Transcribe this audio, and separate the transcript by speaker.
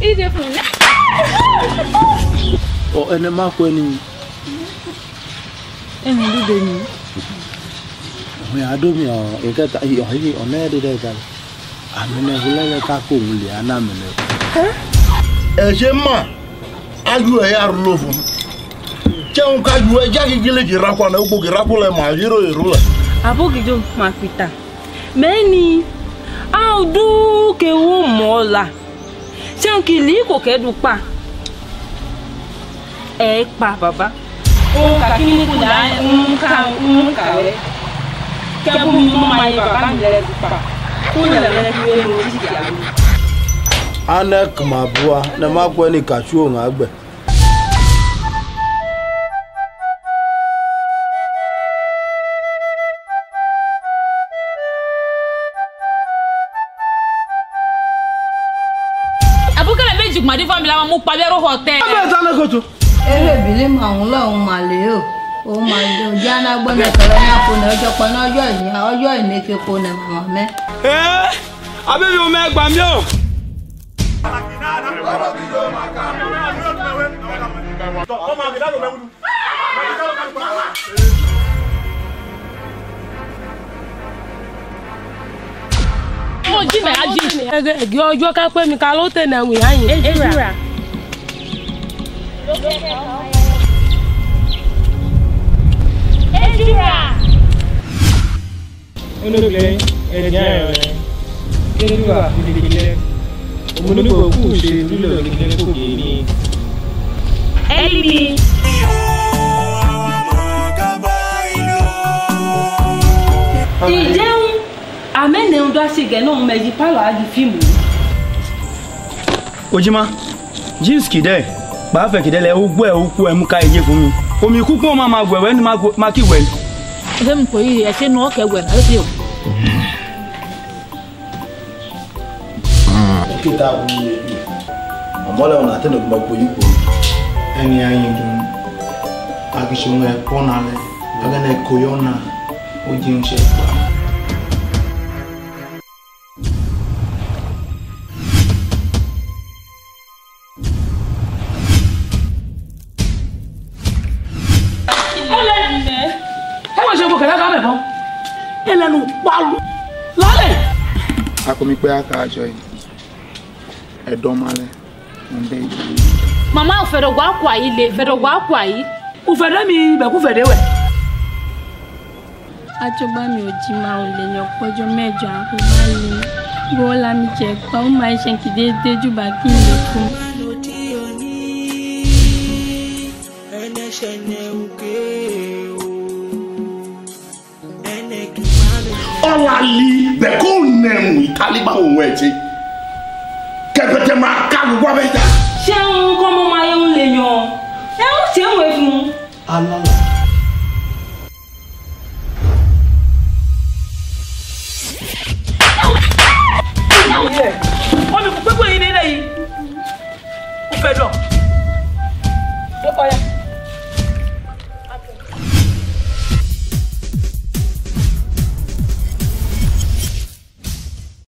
Speaker 1: Ide fún.
Speaker 2: O ene ma ko ni.
Speaker 1: Ene du de ni.
Speaker 2: O ya do mi o e ka ta o hi o ne de ka. Amene hulele ka ko nle ana mene.
Speaker 3: Je ma alu e ya rulo fun. Je un ka ju e ja ki gele ki rakwa na ugbo ki rakule ma hiro la.
Speaker 1: Abogijo ma pita. Meni audu ke wo mola. Se on ki li ko ke du pa. E pa baba. O ka kini ku da ka we. Ke bu mi mo ma yi baba mi le pa. Ko le le ki we mo ti ti alu.
Speaker 2: Ana kama bua na ma ko ni ka chu nga gbe.
Speaker 1: Madi family ma mu pa bero hotel.
Speaker 2: Abe ta na koto.
Speaker 4: Ere bile ma won lohun ma le o. O ma do jana gbo me koro na ko na ojo pa na ojo ini ke ko na mama me.
Speaker 5: Abe mi o me gba mi o.
Speaker 1: Mo ji me aji. Ege ojo ka pe mi ka lo te na wi ayin. Ejura. Ejura.
Speaker 5: Ono play eja Ejura ile. Omo ni ko ku se rilo ile ko ge ni.
Speaker 1: Elimi. Ijeun amene ndo asige no meji palo agi filmu.
Speaker 5: Ojima jeans kide ba fe kide le ugbo e uku e mu ka eje fún mi. Omi kuku ma ma gwewe ni ma ki we.
Speaker 1: Dem ko yi e se no ke gwe na se o.
Speaker 2: Kita bu. Amola ona tendo ko ko yi ko.
Speaker 6: Eni ayin dun. Akishunga pona le. Agane koyona ojin se pa. Akomi pe aka ajo yi edon male nbe yi
Speaker 1: Mama o fero gwa kwa ile fero gwa kwa yi
Speaker 7: u fere mi be ku fere we
Speaker 8: Achogba mi ojima o le yan pojo mejo anko male go la mi je pa o ma se ki de ju ba kin le fun
Speaker 3: Olali be ko nemu italiba ohun eje kepete ma ka gwa beta
Speaker 1: se un ko mo ma ye un le yan e o se un e fun
Speaker 3: alala